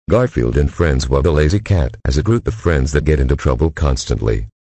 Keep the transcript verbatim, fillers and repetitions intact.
Garfield and friends. Well, the lazy cat has a group of friends that get into trouble constantly.